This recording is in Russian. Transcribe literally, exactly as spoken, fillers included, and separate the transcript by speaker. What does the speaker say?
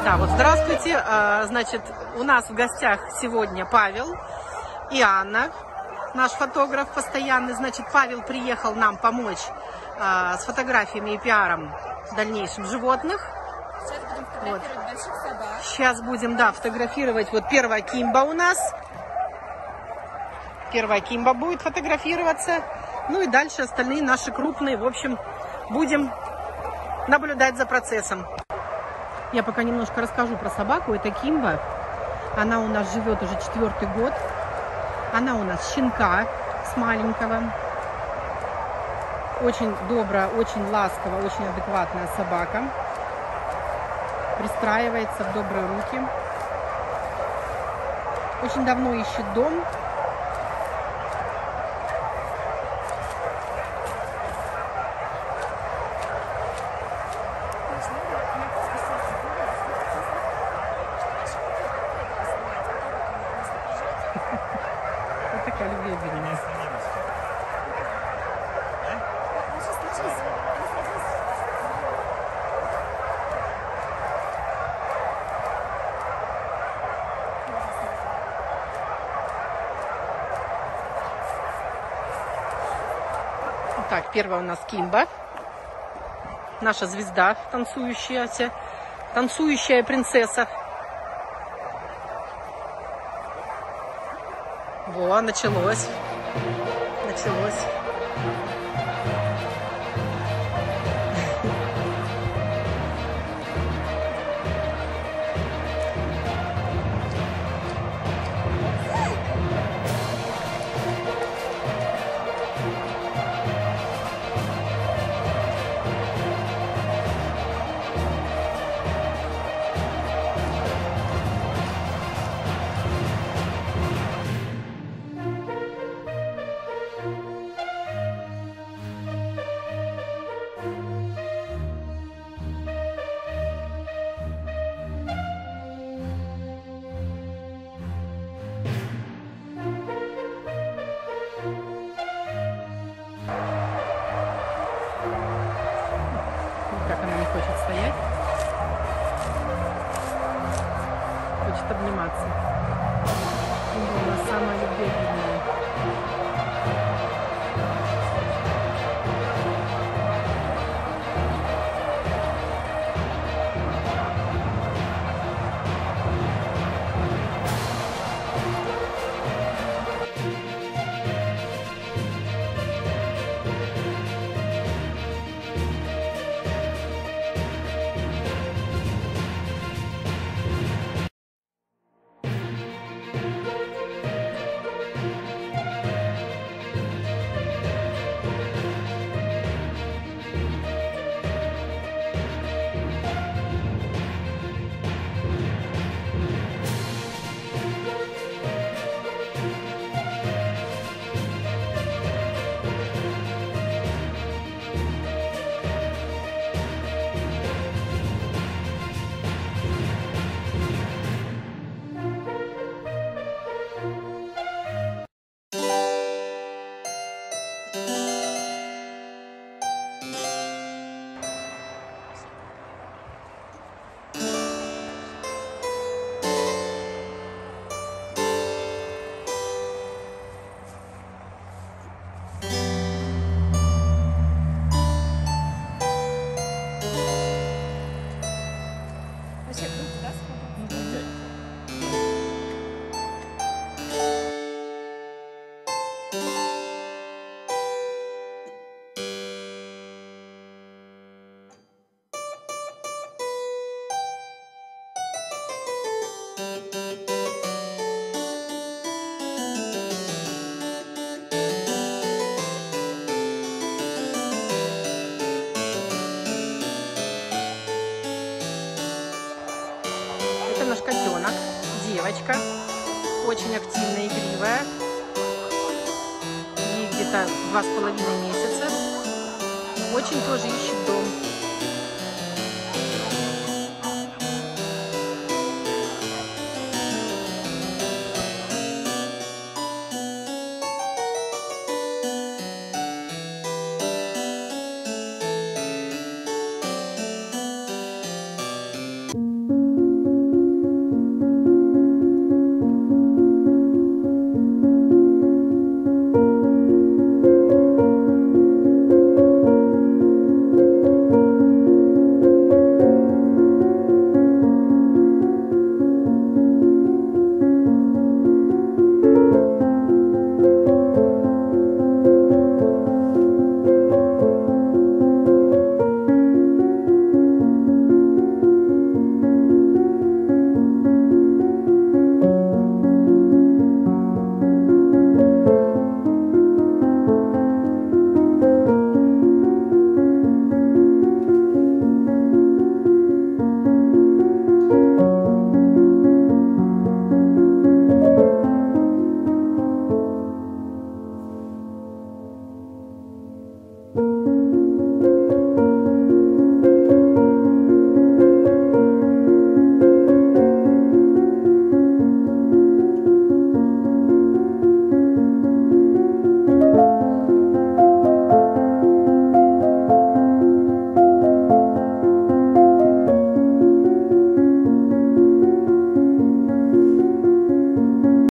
Speaker 1: Да, вот здравствуйте. Значит, у нас в гостях сегодня Павел и Анна, наш фотограф постоянный. Значит, Павел приехал нам помочь с фотографиями и пиаром дальнейшим животных.
Speaker 2: Сейчас будем фотографировать вот. больших собак.
Speaker 1: Сейчас будем, да, фотографировать. Вот первая Кимба у нас. Первая Кимба будет фотографироваться. Ну и дальше остальные наши крупные. В общем, будем наблюдать за процессом. Я пока немножко расскажу про собаку. Это Кимба. Она у нас живет уже четвертый год. Она у нас щенка с маленького. Очень добрая, очень ласковая, очень адекватная собака. Пристраивается в добрые руки. Очень давно ищет дом. Вот такая любвеобильная. Так, первая у нас Кимба. Наша звезда танцующая, танцующая принцесса. Во, началось. Началось. Как она не хочет стоять, хочет обниматься. Она самая любвеобильная. Наш котенок, девочка, очень активная, игривая, ей где-то два с половиной месяца, очень тоже ищет дом.